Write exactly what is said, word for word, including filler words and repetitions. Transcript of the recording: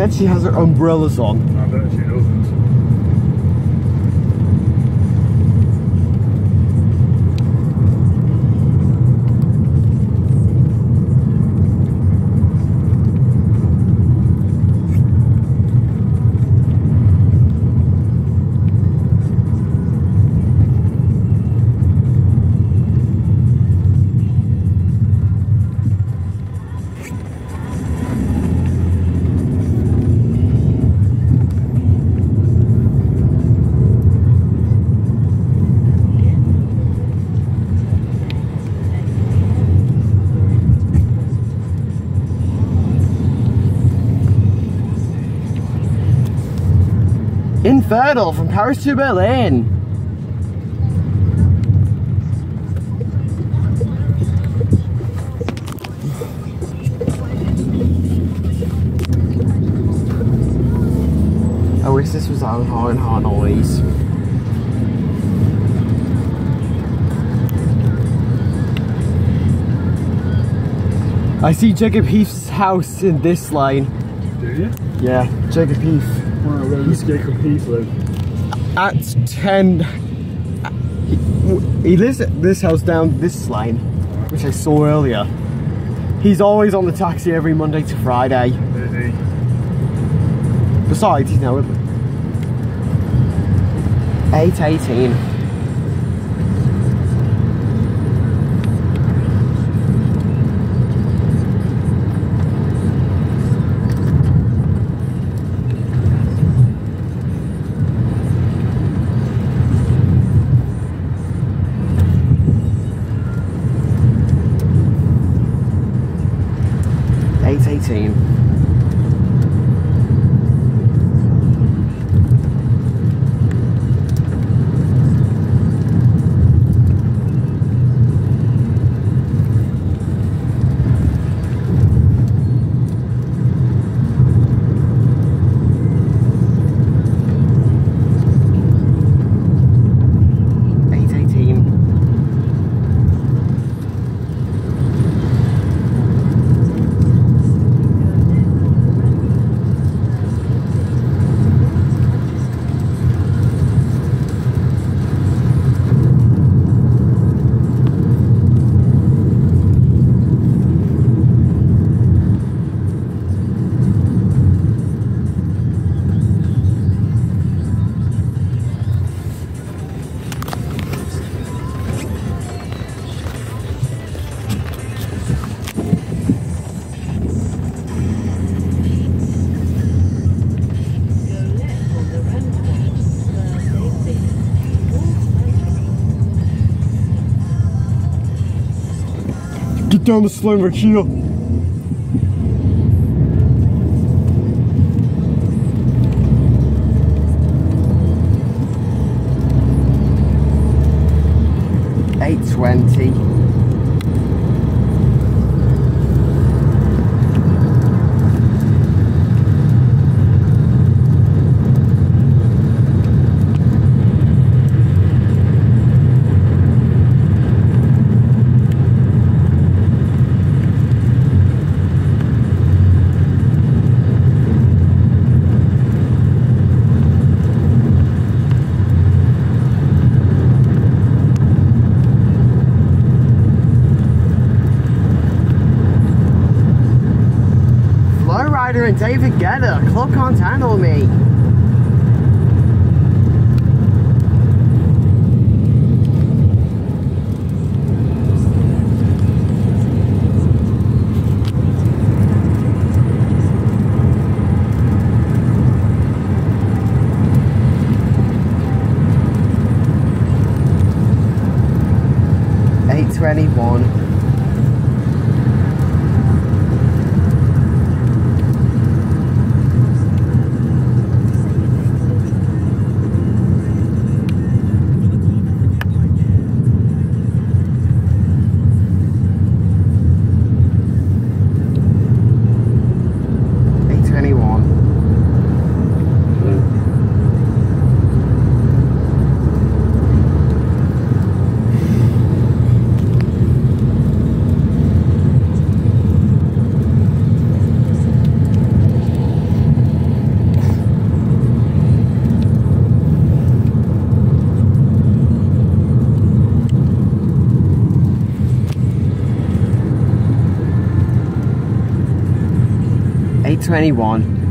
bet she has her umbrellas on. I bet she doesn't. Infertile from Paris to Berlin. I wish this was on hard and hard noise. I see Jacob Heath's house in this line. Do you? Yeah, Jacob Heath. Wow, where does Jacob Heath live? At ten. He, he lives at this house down this line, which I saw earlier. He's always on the taxi every Monday to Friday. Is he? Besides, he's now eight eighteen. eight eighteen. Get down the Slime Hill. eight twenty. And David Guetta, Club Can't Handle Me. eight twenty-one. eight twenty-one.